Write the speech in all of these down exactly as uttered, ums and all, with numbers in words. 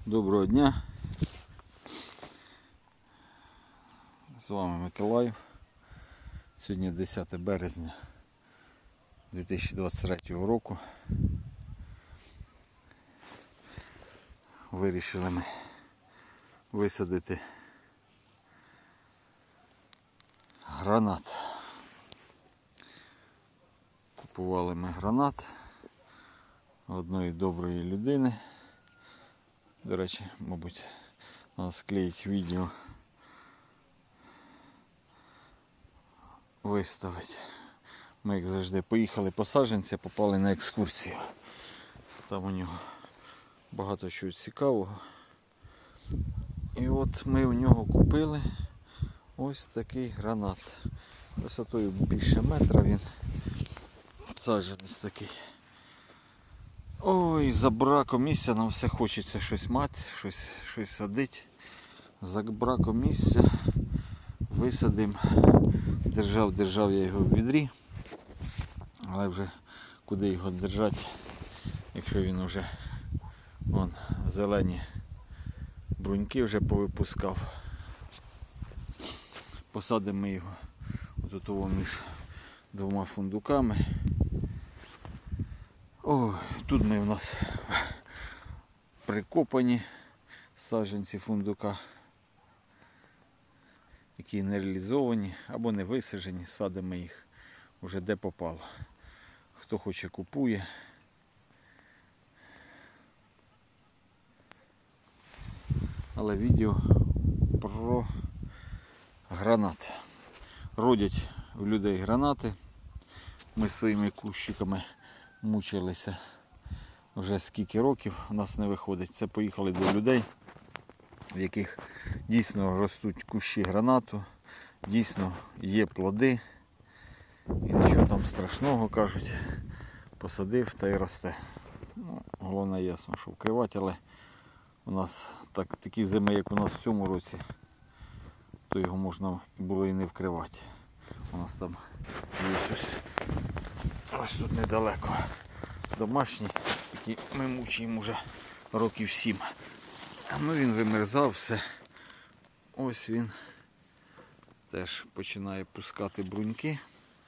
Доброго дня! З вами Миколаїв. Сьогодні десяте березня дві тисячі двадцять третього року. Вирішили ми висадити гранат. Купували ми гранат одної доброї людини. До речі, мабуть, треба склеїть відео, виставити. Ми, як завжди, поїхали по саджанці, попали на екскурсію. Там у нього багато чого цікавого. І от ми у нього купили ось такий гранат. Висотою більше метра він. Саджанець такий. Ой, за браком місця нам все хочеться щось мати, щось, щось садити. За браком місця висадимо. Держав, держав я його в відрі. Але вже куди його держати, якщо він вже вон, зелені бруньки вже повипускав. Посадимо ми його отут між двома фундуками. О, тут ми у нас прикопані саджанці фундука, які не реалізовані або не висаджені, садимо їх уже де попало. Хто хоче, купує. Але відео про гранат. Родять у людей гранати. Ми своїми кущиками мучилися вже скільки років, у нас не виходить. Це поїхали до людей, в яких дійсно ростуть кущі гранату, дійсно є плоди. І нічого там страшного, кажуть, посадив та й росте. Ну, головне ясно, що вкривати, але у нас так, такі зими, як у нас в цьому році, то його можна було і не вкривати. У нас там є щось ось тут недалеко. Домашній, який ми мучаємо вже років сім. Ну він вимерзав все. Ось він теж починає пускати бруньки.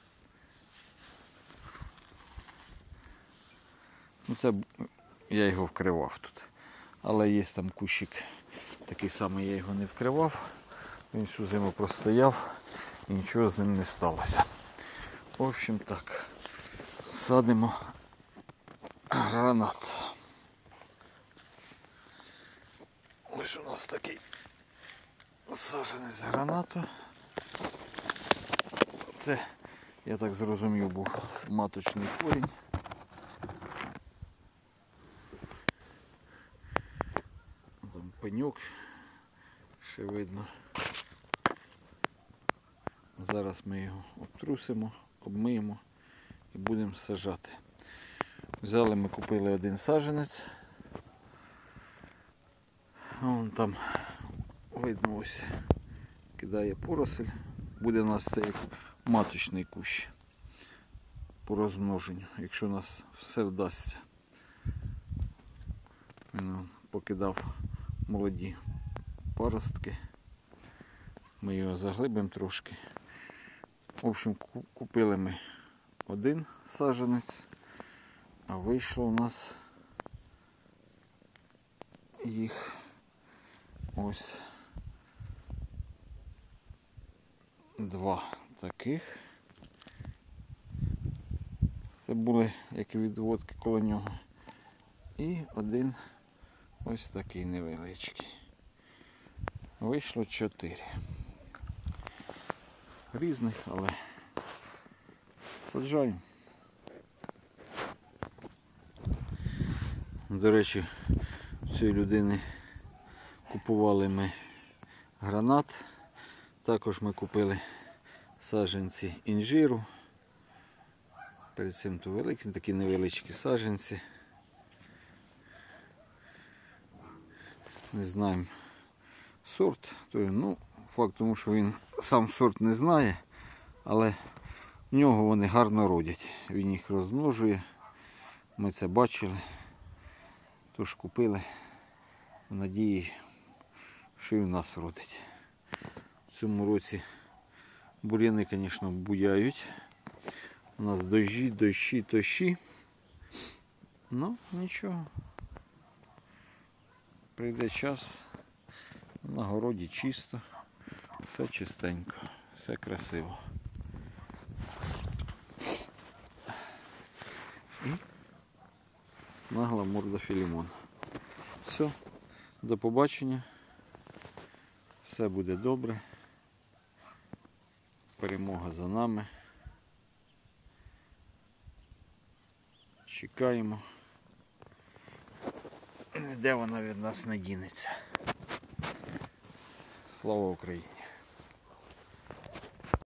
Ну це я його вкривав тут. Але є там кущик такий самий, я його не вкривав. Він всю зиму простояв і нічого з ним не сталося. В общем так, садимо гранат. Ось у нас такий саджанець гранату. Це, я так зрозумів, був маточний корінь. Там пеньок ще видно. Зараз ми його обтрусимо, обмиємо і будемо саджати. Взяли ми, купили один саджанець. Вон там видно, ось кидає поросль. Буде у нас це як маточний кущ по розмноженню, якщо у нас все вдасться. Він покидав молоді паростки. Ми його заглибимо трошки. В общем, купили ми один саджанець, а вийшло у нас їх ось два таких. Це були як відводки коло нього. І один ось такий невеличкий. Вийшло чотири. Різних, але саджаємо. До речі, у цієї людини купували ми гранат. Також ми купили саджанці інжиру. Перед цим то великі, такі невеличкі саджанці. Не знаємо сорт, то, ну, факт тому, що він сам сорт не знає, але в нього вони гарно родять. Він їх розмножує. Ми це бачили. Тож купили в надії, що і в нас вродить. В цьому році бур'яни, звісно, буяють. У нас дощі, дощі, дощі. Ну, нічого. Прийде час, на городі чисто, все чистенько, все красиво. І нагла морда Філімона. Все, до побачення. Все буде добре. Перемога за нами. Чекаємо. Де вона від нас не дінеться. Слава Україні!